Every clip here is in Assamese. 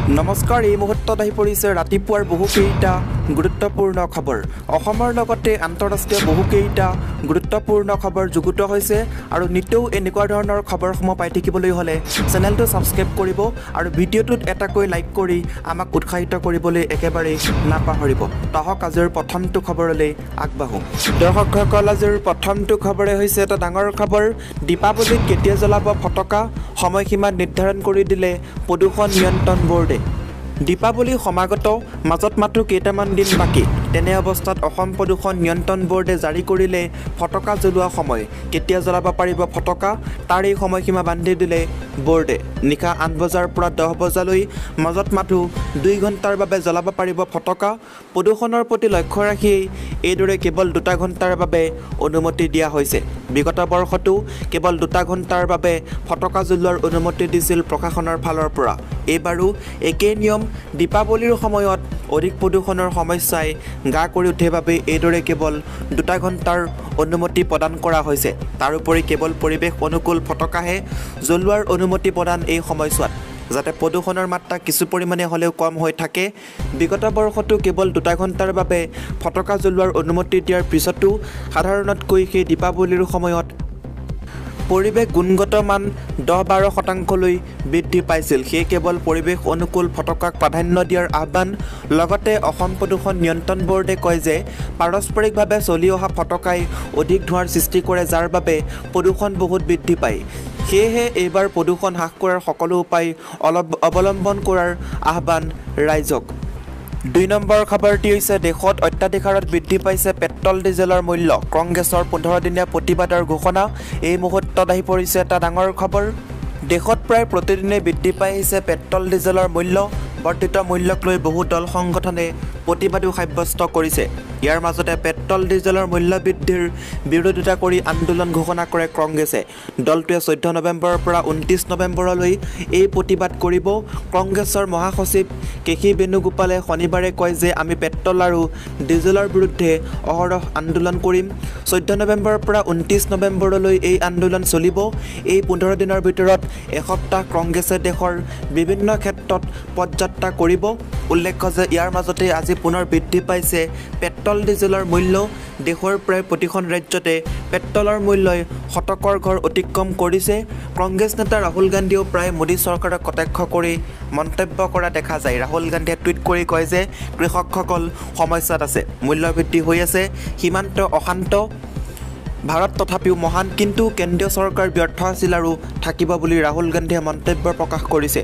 নমস্কাৰ এই মুহূৰ্তত আহি পৰিছে ৰাতিপুৱাৰ বহুকেইটা গুৰুত্বপূৰ্ণ খবৰ অসমৰ লগতে আন্তঃৰাষ্ট্ৰীয় বহুকেইটা গুৰুত্বপূৰ্ণ খবৰ যুগুত হৈছে আৰু নিতৌ এনেকুৱা ধৰণৰ খবৰসমূহ পাই থাকিবলৈ হলে চেনেলটো সাবস্ক্ৰাইব কৰিব আৰু ভিডিঅ'টোত এটাকৈ লাইক কৰি আমাক উৎসাহিত কৰিবলৈ একেবাৰে নাপাহৰিব তাহক আজিৰ প্ৰথমটো খবৰলৈ আগবাঢ়ো দৰ্শকসকল আজিৰ প্ৰথমটো খবৰে হৈছে এটা ডাঙৰ খবৰ দীপাৱলীত কেতিয়া জ্বলাব ফটকা সময়সীমা নিৰ্ধাৰণ কৰি দিলে প্ৰদূষণ নিয়ন্ত্ৰণ বোৰ্ডে দীপাৱলী সমাগত মাজত মাত্ৰ কেইটামান দিন বাকি তেনে অৱস্থাত অসম প্ৰদূষণ নিয়ন্ত্ৰণ বোৰ্ডে জাৰি কৰিলে ফটকা জ্বলোৱা সময় কেতিয়া জ্বলাব পাৰিব ফটকা তাৰ এই সময়সীমা বান্ধি দিলে বোৰ্ডে নিশা 8 বজাৰ পৰা 10 বজালৈ মাজত মাত্ৰ 2 ঘণ্টাৰ বাবে জ্বলাব পাৰিব ফটকা প্ৰদূষণৰ প্ৰতি লক্ষ্য ৰাখি এইদৰে কেৱল 2 ঘণ্টাৰ বাবে অনুমতি দিয়া হৈছে বিগত বৰ্ষটো কেৱল 2 ঘণ্টাৰ বাবে ফটকা জ্বলোৱাৰ অনুমতি দিছিল প্ৰশাসনৰ ফালৰ পৰা এইবাৰো একে নিয়ম দীপাৱলীৰ সময়ত অধিক প্ৰদূষণৰ সমস্যাই গা কৰি উঠে বাবে এইদৰে কেৱল 2 ঘণ্টাৰ অনুমতি প্ৰদান কৰা হৈছে তাৰোপৰি কেৱল পৰিৱেশ অনুকূল ফটকাহে জ্বলোৱাৰ অনুমতি প্ৰদান এই সময়ছোৱাত যাতে প্ৰদূষণৰ মাত্ৰা কিছু পৰিমাণে হলেও কম হৈ থাকে বিগত বৰ্ষটো কেৱল 2 ঘণ্টাৰ বাবে ফটকা জ্বলোৱাৰ অনুমতি দিয়াৰ পিছতো সাধাৰণতকৈ সেই দীপাৱলীৰ সময়ত পৰিৱেশ গুণগত মান 10-12% বৃদ্ধি পাইছিল সেই কেৱল পৰিৱেশ অনুকূল ফটকাক প্ৰাধান্য দিয়াৰ আহ্বান লগতে অসম প্ৰদূষণ নিয়ন্ত্ৰণ বোৰ্ডে কয় যে পাৰস্পৰিকভাৱে চলি অহা ফটকাই অধিক ধোঁৱাৰ সৃষ্টি কৰে যাৰ বাবে প্ৰদূষণ বহুত বৃদ্ধি পায় সেয়েহে এইবাৰ প্ৰদূষণ হ্ৰাস কৰাৰ সকলো উপায় অৱলম্বন কৰাৰ আহ্বান ৰাইজক 2 নম্বৰ খবৰটি হৈছে দেশত অত্যাধিক হাৰত বৃদ্ধি পাইছে পেট্ৰল ডিজেলৰ মূল্য কংগ্ৰেছৰ 15 দিনীয়া প্ৰতিবাদৰ ঘোষণা এই মুহূৰ্তত আহি পৰিছে এটা ডাঙৰ খবৰ দেশত প্ৰায় প্ৰতিদিনে বৃদ্ধি পাই আহিছে পেট্ৰল ডিজেলৰ মূল্য বৰ্ধিত মূল্যক লৈ বহু দল সংগঠনে প্ৰতিবাদী সাব্যস্ত কৰিছে ইয়াৰ মাজতে পেট্ৰল ডিজেলৰ মূল্য বৃদ্ধিৰ বিৰোধিতা কৰি আন্দোলন ঘোষণা কৰে কংগ্ৰেছে দলটোৱে 14 নৱেম্বৰৰ পৰা 29 নৱেম্বৰলৈ এই প্ৰতিবাদ কৰিব কংগ্ৰেছৰ মহাসচিব কেশী বেণুগোপালে শনিবাৰে কয় যে আমি পেট্ৰল আৰু ডিজেলৰ বিৰুদ্ধে অহৰহ আন্দোলন কৰিম 14 নৱেম্বৰৰ পৰা 29 নৱেম্বৰলৈ এই আন্দোলন চলিব এই 15 দিনৰ ভিতৰত এসপ্তাহ কংগ্ৰেছে দেশৰ বিভিন্ন ক্ষেত্ৰত পদযাত্ৰা কৰিব উল্লেখ্য যে ইয়াৰ মাজতে আজি পুনৰ বৃদ্ধি পাইছে পেট্ৰল ডিজেলৰ মূল্য দেশৰ প্ৰায় প্ৰতিখন ৰাজ্যতে পেট্ৰলৰ মূল্যই শতকৰ ঘৰ অতিক্ৰম কৰিছে কংগ্ৰেছ নেতা ৰাহুল গান্ধীও প্ৰায় মোদী চৰকাৰক কটাক্ষ কৰি মন্তব্য কৰা দেখা যায় ৰাহুল গান্ধীয়ে টুইট কৰি কয় যে কৃষকসকল সমস্যাত আছে মূল্য বৃদ্ধি হৈ আছে সীমান্ত অশান্ত ভাৰত তথাপিও মহান কিন্তু কেন্দ্ৰীয় চৰকাৰ ব্যৰ্থ আছিল আৰু থাকিব বুলি ৰাহুল গান্ধীয়ে মন্তব্য প্ৰকাশ কৰিছে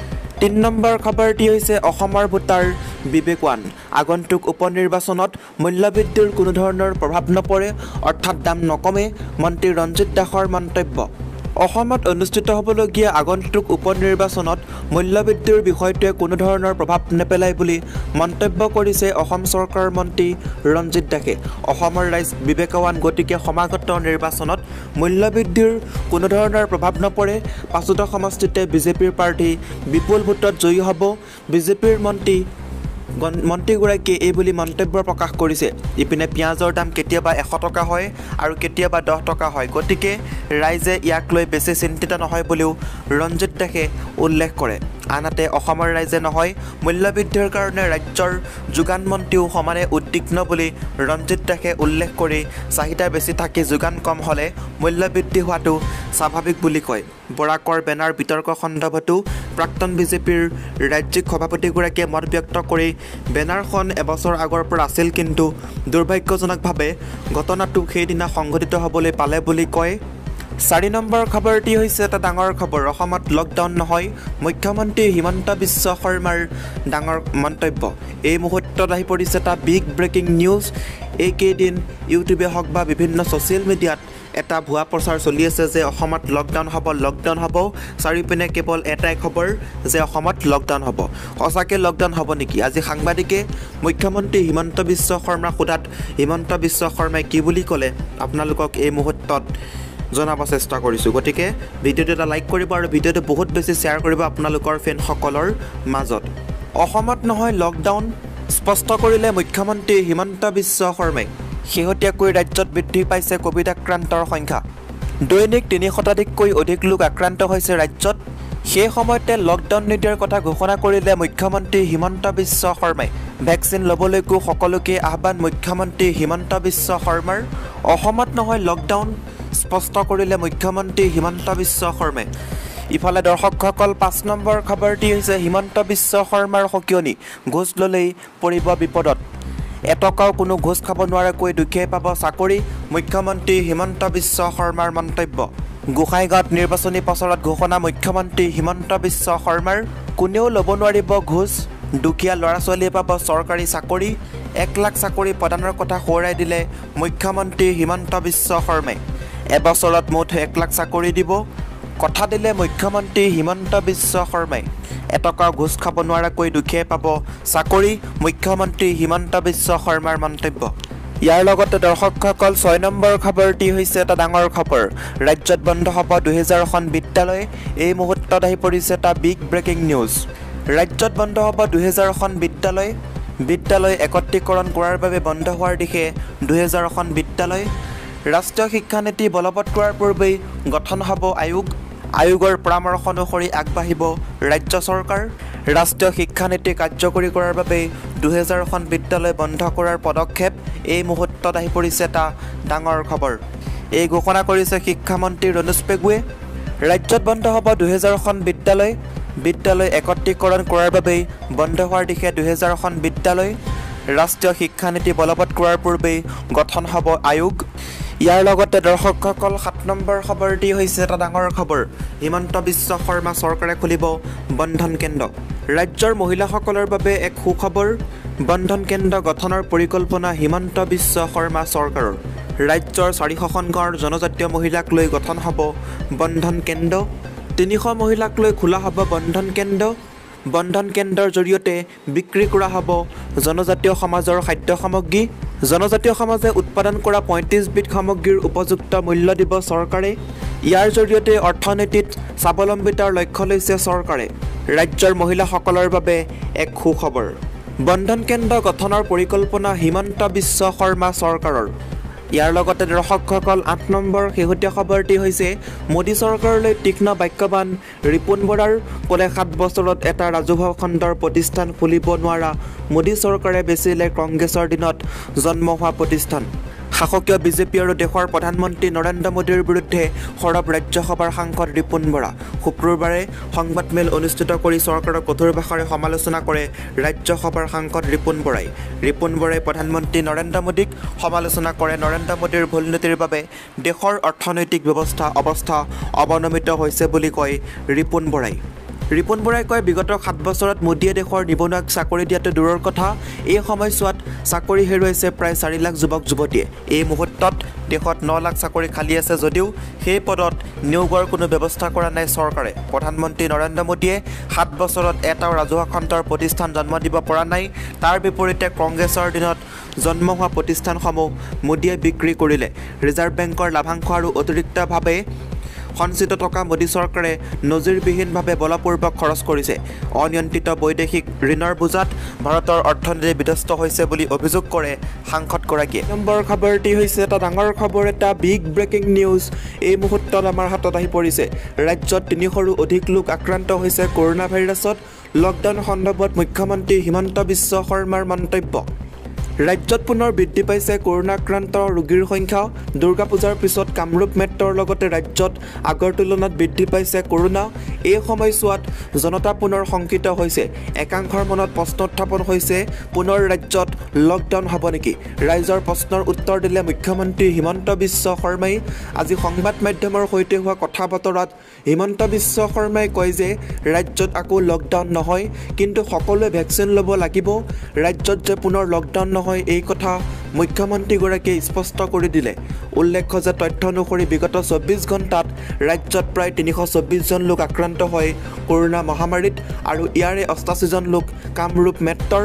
3 নম্বৰ খবৰটি হৈছে অসমৰ ভোটাৰ বিবেকৱান আগন্তুক উপনিৰ্বাচনত মূল্যবৃদ্ধিৰ কোনো ধৰণৰ প্ৰভাৱ নপৰে অৰ্থাৎ দাম নকমে মন্ত্ৰী ৰঞ্জিত দাসৰ মন্তব্য অসমত অনুষ্ঠিত হ'বলগীয়া আগন্তুক উপনিৰ্বাচনত মূল্যবৃদ্ধিৰ বিষয়টোৱে কোনো ধৰণৰ প্ৰভাৱ নেপেলায় বুলি মন্তব্য কৰিছে অসম চৰকাৰৰ মন্ত্ৰী ৰঞ্জিত দাসে অসমৰ ৰাইজ বিবেকৱান গতিকে সমাগত নিৰ্বাচনত মূল্যবৃদ্ধিৰ কোনো ধৰণৰ প্ৰভাৱ নপৰে পাঁচোটা সমষ্টিতে বিজেপিৰ প্ৰাৰ্থী বিপুল ভোটত জয়ী হ'ব বিজেপিৰ মন্ত্ৰীগৰাকীয়ে এই বুলি মন্তব্য প্ৰকাশ কৰিছে ইপিনে পিঁয়াজৰ দাম কেতিয়াবা 100 টকা হয় আৰু কেতিয়াবা 10 টকা হয় গতিকে ৰাইজে ইয়াক লৈ বেছি চিন্তিত নহয় বুলিও ৰঞ্জিত দাসে উল্লেখ কৰে আনহাতে অসমৰ ৰাইজে নহয় মূল্যবৃদ্ধিৰ কাৰণে ৰাজ্যৰ যোগান মন্ত্ৰীও সমানে উদ্বিগ্ন বুলি ৰঞ্জিত দাসে উল্লেখ কৰি চাহিদা বেছি থাকি যোগান কম হ'লে মূল্যবৃদ্ধি হোৱাটো স্বাভাৱিক বুলি কয় বৰাকৰ বেনাৰ বিতৰ্ক সন্দৰ্ভতো প্ৰাক্তন বিজেপিৰ ৰাজ্যিক সভাপতিগৰাকীয়ে মত ব্যক্ত কৰি বেনাৰখন এবছৰ আগৰ পৰা আছিল কিন্তু দুৰ্ভাগ্যজনকভাৱে ঘটনাটো সেইদিনা সংঘটিত হ'বলৈ পালে বুলি কয় 4 নম্বৰ খবৰটি হৈছে এটা ডাঙৰ খবৰ অসমত লকডাউন নহয় মুখ্যমন্ত্ৰী হিমন্ত বিশ্ব শৰ্মাৰ ডাঙৰ মন্তব্য এই মুহূৰ্তত আহি পৰিছে এটা বিগ ব্ৰেকিং নিউজ এইকেইদিন ইউটিউবে হওক বা বিভিন্ন ছ'চিয়েল মিডিয়াত এটা ভুৱা প্ৰচাৰ চলি আছে যে অসমত লকডাউন হ'ব চাৰিওপিনে কেৱল এটাই খবৰ যে অসমত লকডাউন হ'ব সঁচাকৈ লকডাউন হ'ব নেকি আজি সাংবাদিকে মুখ্যমন্ত্ৰী হিমন্ত বিশ্ব শৰ্মাক সোধাত হিমন্ত বিশ্ব শৰ্মাই কি বুলি ক'লে আপোনালোকক এই মুহূৰ্তত জনাব চেষ্টা কৰিছোঁ গতিকে ভিডিঅ'টো এটা লাইক কৰিব আৰু ভিডিঅ'টো বহুত বেছি শ্বেয়াৰ কৰিব আপোনালোকৰ ফ্ৰেণ্ডসকলৰ মাজত অসমত নহয় লকডাউন স্পষ্ট কৰিলে মুখ্যমন্ত্ৰী হিমন্ত বিশ্ব শৰ্মাই শেহতীয়াকৈ ৰাজ্যত বৃদ্ধি পাইছে কোভিড আক্ৰান্তৰ সংখ্যা দৈনিক 3 শতাধিককৈ অধিক লোক আক্ৰান্ত হৈছে ৰাজ্যত সেই সময়তে লকডাউন নীতিৰ কথা ঘোষণা কৰিলে মুখ্যমন্ত্ৰী হিমন্ত বিশ্ব শৰ্মাই ভেকচিন ল'বলৈকো সকলোকে আহ্বান মুখ্যমন্ত্ৰী হিমন্ত বিশ্ব শৰ্মাৰ অসমত নহয় লকডাউন স্পষ্ট কৰিলে মুখ্যমন্ত্ৰী হিমন্ত বিশ্ব শৰ্মাই ইফালে দৰ্শকসকল ৫ নম্বৰ খবৰটি হৈছে হিমন্ত বিশ্ব শৰ্মাৰ সকিয়নি ঘোষ ল'লেই পৰিব বিপদত এটকাও কোনো ঘোষ খাব নোৱাৰাকৈ দুখীয়াই পাব চাকৰি মুখ্যমন্ত্ৰী হিমন্ত বিশ্ব শৰ্মাৰ মন্তব্য গোসাইগাঁৱত নিৰ্বাচনী প্ৰচাৰত ঘোষণা মুখ্যমন্ত্ৰী হিমন্ত বিশ্ব শৰ্মাৰ কোনেও ল'ব নোৱাৰিব ঘোষ দুখীয়া ল'ৰা ছোৱালীয়ে পাব চৰকাৰী চাকৰি 1 লাখ চাকৰি প্ৰদানৰ কথা সোঁৱৰাই দিলে মুখ্যমন্ত্ৰী হিমন্ত বিশ্ব শৰ্মাই এবছৰত মুঠ 1 লাখ চাকৰি দিব কথা দিলে মুখ্যমন্ত্ৰী হিমন্ত বিশ্ব শৰ্মাই এটকা ঘোষ খাব নোৱাৰাকৈ দুখীয়াই পাব চাকৰি মুখ্যমন্ত্ৰী হিমন্ত বিশ্ব শৰ্মাৰ মন্তব্য ইয়াৰ লগতে দৰ্শকসকল 6 নম্বৰ খবৰটি হৈছে এটা ডাঙৰ খবৰ ৰাজ্যত বন্ধ হ'ব 2000খন বিদ্যালয় এই মুহূৰ্তত আহি পৰিছে এটা বিগ ব্ৰেকিং নিউজ ৰাজ্যত বন্ধ হ'ব 2000খন বিদ্যালয় একত্ৰীকৰণ কৰাৰ বাবে বন্ধ হোৱাৰ দিশে 2000খন বিদ্যালয় ৰাষ্ট্ৰীয় শিক্ষা নীতি বলবৎ কৰাৰ পূৰ্বেই গঠন হ'ব আয়োগৰ পৰামৰ্শ অনুসৰি আগবাঢ়িব ৰাজ্য চৰকাৰ ৰাষ্ট্ৰীয় শিক্ষা নীতি কাৰ্যকৰী কৰাৰ বাবে 2000খন বিদ্যালয় বন্ধ কৰাৰ পদক্ষেপ এই মুহূৰ্তত আহি পৰিছে এটা ডাঙৰ খবৰ এই ঘোষণা কৰিছে শিক্ষামন্ত্ৰী ৰনোজ পেগুৱে ৰাজ্যত বন্ধ হ'ব 2000খন বিদ্যালয় একত্ৰীকৰণ কৰাৰ বাবে বন্ধ হোৱাৰ দিশে 2000খন বিদ্যালয় ৰাষ্ট্ৰীয় শিক্ষা নীতি বলবৎ কৰাৰ পূৰ্বেই গঠন হ'ব আয়োগ ইয়াৰ লগতে দৰ্শকসকল 7 নম্বৰ খবৰটি হৈছে এটা ডাঙৰ খবৰ হিমন্ত বিশ্ব শৰ্মা চৰকাৰে খুলিব বন্ধন কেন্দ্ৰ ৰাজ্যৰ মহিলাসকলৰ বাবে এক সুখবৰ বন্ধন কেন্দ্ৰ গঠনৰ পৰিকল্পনা হিমন্ত বিশ্ব শৰ্মা চৰকাৰৰ ৰাজ্যৰ 400খন গাঁৱৰ জনজাতীয় মহিলাক লৈ গঠন হ'ব বন্ধন কেন্দ্ৰ 300 মহিলাক লৈ খোলা হ'ব বন্ধন কেন্দ্ৰৰ জৰিয়তে বিক্ৰী কৰা হ'ব জনজাতীয় সমাজৰ খাদ্য সামগ্ৰী জনজাতীয় সমাজে উৎপাদন কৰা 35 বিধ সামগ্ৰীৰ উপযুক্ত মূল্য দিব চৰকাৰে ইয়াৰ জৰিয়তে অৰ্থনীতিত স্বাৱলম্বিতাৰ লক্ষ্য লৈছে চৰকাৰে ৰাজ্যৰ মহিলাসকলৰ বাবে এক সুখবৰ বন্ধন কেন্দ্ৰ গঠনৰ পৰিকল্পনা হিমন্ত বিশ্ব শৰ্মা চৰকাৰৰ ইয়াৰ লগতে দৰ্শকসকল 8 নম্বৰ শেহতীয়া খবৰটি হৈছে মোদী চৰকাৰলৈ তীক্ষ্ণ বাক্যবান ৰিপুন বৰাৰ ক'লে 7 বছৰত এটা ৰাজহুৱা খণ্ডৰ প্ৰতিষ্ঠান খুলিব নোৱাৰা মোদী চৰকাৰে বেচিলে কংগ্ৰেছৰ দিনত জন্ম হোৱা প্ৰতিষ্ঠান শাসকীয় বিজেপি আৰু দেশৰ প্ৰধানমন্ত্ৰী নৰেন্দ্ৰ মোদীৰ বিৰুদ্ধে সৰব ৰাজ্যসভাৰ সাংসদ ৰিপুন বৰা শুক্ৰবাৰে সংবাদমেল অনুষ্ঠিত কৰি চৰকাৰৰ কঠোৰ ভাষাৰে সমালোচনা কৰে ৰাজ্যসভাৰ সাংসদ ৰিপুন বৰাই প্ৰধানমন্ত্ৰী নৰেন্দ্ৰ মোদীক সমালোচনা কৰে নৰেন্দ্ৰ মোদীৰ ভুল নীতিৰ বাবে দেশৰ অৰ্থনৈতিক অৱস্থা অৱনমিত হৈছে বুলি কয় ৰিপুন বৰাই কয় বিগত 7 বছৰত মোদীয়ে দেশৰ নিবনুৱাক চাকৰি দিয়াটো দূৰৰ কথা এই সময়ছোৱাত চাকৰি হেৰুৱাইছে প্ৰায় 4 লাখ যুৱক যুৱতীয়ে এই মুহূৰ্তত দেশত 9 লাখ চাকৰি খালী আছে যদিও সেই পদত নিয়োগৰ কোনো ব্যৱস্থা কৰা নাই চৰকাৰে প্ৰধানমন্ত্ৰী নৰেন্দ্ৰ মোদীয়ে 7 বছৰত এটাও ৰাজহুৱা খণ্ডৰ প্ৰতিষ্ঠান জন্ম দিব পৰা নাই তাৰ বিপৰীতে কংগ্ৰেছৰ দিনত জন্ম হোৱা প্ৰতিষ্ঠানসমূহ মোদীয়ে বিক্ৰী কৰিলে ৰিজাৰ্ভ বেংকৰ লাভাংশ আৰু অতিৰিক্তভাৱে সঞ্চিত টকা মোদী চৰকাৰে নজিৰবিহীনভাৱে বলপূৰ্বক খৰচ কৰিছে অনিয়ন্ত্ৰিত বৈদেশিক ঋণৰ বোজাত ভাৰতৰ অৰ্থনীতি বিধ্বস্ত হৈছে বুলি অভিযোগ কৰে সাংসদগৰাকীয়ে নম্বৰ খবৰটি হৈছে এটা ডাঙৰ খবৰ এটা বিগ ব্ৰেকিং নিউজ এই মুহূৰ্তত আমাৰ হাতত আহি পৰিছে ৰাজ্যত 300ৰো অধিক লোক আক্ৰান্ত হৈছে কৰোনা ভাইৰাছত লকডাউন সন্দৰ্ভত মুখ্যমন্ত্ৰী হিমন্ত বিশ্ব শৰ্মাৰ মন্তব্য ৰাজ্যত পুনৰ বৃদ্ধি পাইছে কৰোনাক্ৰান্ত ৰোগীৰ সংখ্যা দুৰ্গা পূজাৰ পিছত কামৰূপ মেট্ৰৰ লগতে ৰাজ্যত আগৰ তুলনাত বৃদ্ধি পাইছে কৰোনা এই সময়ছোৱাত জনতা পুনৰ শংকিত হৈছে একাংশৰ মনত প্ৰশ্ন উত্থাপন হৈছে পুনৰ ৰাজ্যত লকডাউন হ'ব নেকি ৰাইজৰ প্ৰশ্নৰ উত্তৰ দিলে মুখ্যমন্ত্ৰী হিমন্ত বিশ্ব শৰ্মাই আজি সংবাদ মাধ্যমৰ সৈতে হোৱা কথা বতৰাত হিমন্ত বিশ্ব শৰ্মাই কয় যে ৰাজ্যত আকৌ লকডাউন নহয় কিন্তু সকলোৱে ভেকচিন ল'ব লাগিব ৰাজ্যত যে পুনৰ লকডাউন নহয় এই কথা মুখ্যমন্ত্ৰীগৰাকীয়ে স্পষ্ট কৰি দিলে উল্লেখ্য যে তথ্য অনুসৰি বিগত 24 ঘণ্টাত ৰাজ্যত প্ৰায় 324 জন লোক আক্ৰান্ত হয় কৰোনা মহামাৰীত আৰু ইয়াৰে 88 জন লোক কামৰূপ মেট্ৰৰ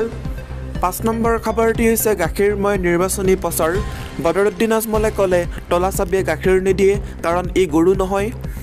5 নম্বৰ খবৰটি হৈছে গাখীৰময় নিৰ্বাচনী প্ৰচাৰ বদৰুদ্দিন আজমলে ক'লে তলা চাবিয়ে গাখীৰ নিদিয়ে কাৰণ ই গৰু নহয়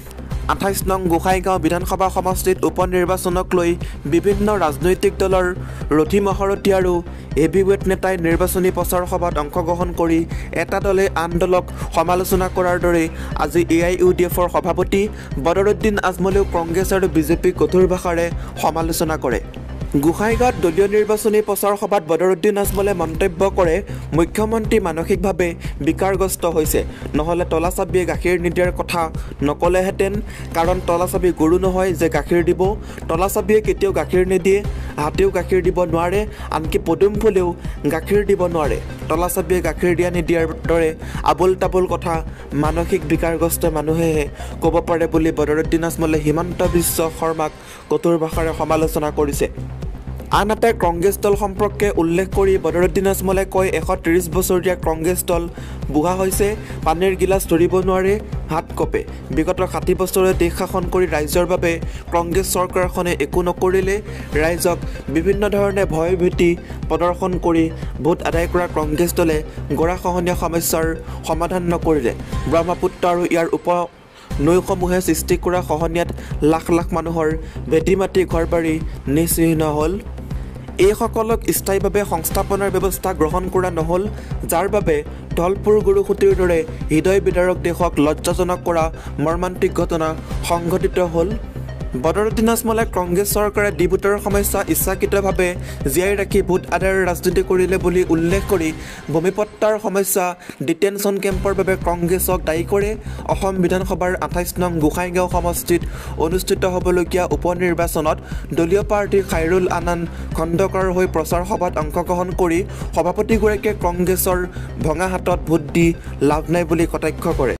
28 নং গোসাইগাঁও বিধানসভা সমষ্টিত উপনিৰ্বাচনক লৈ বিভিন্ন ৰাজনৈতিক দলৰ ৰথী মহাৰথী আৰু হেভিৱেট নেতাই নিৰ্বাচনী প্ৰচাৰ সভাত অংশগ্ৰহণ কৰি এটা দলে আন দলক সমালোচনা কৰাৰ দৰে আজি AIUDFৰ সভাপতি বদৰুদ্দিন আজমলেও কংগ্ৰেছ আৰু বিজেপিক কঠোৰ ভাষাৰে সমালোচনা কৰে। গোসাইগাঁৱত দলীয় নিৰ্বাচনী প্ৰচাৰ সভাত বদৰুদ্দিন আজমলে মন্তব্য কৰে, মুখ্যমন্ত্ৰী মানসিকভাৱে বিকাৰগ্ৰস্ত হৈছে, নহ'লে তলা চাবিয়ে গাখীৰ নিদিয়াৰ কথা নকলেহেঁতেন, কাৰণ তলা চাবি গৰু নহয় যে গাখীৰ দিব। তলা চাবিয়ে কেতিয়াও গাখীৰ নিদিয়ে, হাতেও গাখীৰ দিব নোৱাৰে, আনকি পদুম ফুলেও গাখীৰ দিব নোৱাৰে। তলা চাবিয়ে গাখীৰ দিয়া নিদিয়াৰ দৰে আবোল তাবোল কথা মানসিক বিকাৰগ্ৰস্ত মানুহেহে ক'ব পাৰে বুলি বদৰুদ্দিন আজমলে হিমন্ত বিশ্ব শৰ্মাক কঠোৰ ভাষাৰে সমালোচনা কৰিছে। আনহাতে কংগ্ৰেছ দল সম্পৰ্কে উল্লেখ কৰি বদৰুদ্দিন আজমলে কয়, 130 বছৰীয়া কংগ্ৰেছ দল বুঢ়া হৈছে, পানীৰ গিলাচ ধৰিব নোৱাৰে, হাত কঁপে। বিগত 60 বছৰে দেশ শাসন কৰি ৰাইজৰ বাবে কংগ্ৰেছ চৰকাৰখনে একো নকৰিলে। ৰাইজক বিভিন্ন ধৰণে ভয় ভীতি প্ৰদৰ্শন কৰি ভোট আদায় কৰা কংগ্ৰেছ দলে গৰাখহনীয়া সমস্যাৰ সমাধান নকৰিলে। ব্ৰহ্মপুত্ৰ আৰু ইয়াৰ নৈসমূহে সৃষ্টি কৰা খহনীয়াত লাখ লাখ মানুহৰ ভেটি মাটি ঘৰ বাৰী নিশ্চিহ্ন হ'ল। এইসকলক স্থায়ীভাৱে সংস্থাপনৰ ব্যৱস্থা গ্ৰহণ কৰা নহ'ল, যাৰ বাবে ধলপুৰ গুৰুসুঁতিৰ দৰে হৃদয় বিদাৰক দেশক লজ্জাজনক কৰা মৰ্মান্তিক ঘটনা সংঘটিত হ'ল। বদৰুদ্দিন আজমলে কংগ্ৰেছ চৰকাৰে ডিভোটৰ সমস্যা ইচ্ছাকৃতভাৱে জীয়াই ৰাখি ভোট আদায়ৰ ৰাজনীতি কৰিলে বুলি উল্লেখ কৰি ভূমিপট্টাৰ সমস্যা ডিটেনশ্যন কেম্পৰ বাবে কংগ্ৰেছক দায়ী কৰে। অসম বিধানসভাৰ 28 নং গোসাইগাঁও সমষ্টিত অনুষ্ঠিত হ'বলগীয়া উপনিৰ্বাচনত দলীয় প্ৰাৰ্থী খাইৰুল আনান খণ্ডকাৰৰ হৈ প্ৰচাৰ সভাত অংশগ্ৰহণ কৰি সভাপতিগৰাকীয়ে কংগ্ৰেছৰ ভঙা হাতত ভোট দি লাভ নাই বুলি কটাক্ষ কৰে।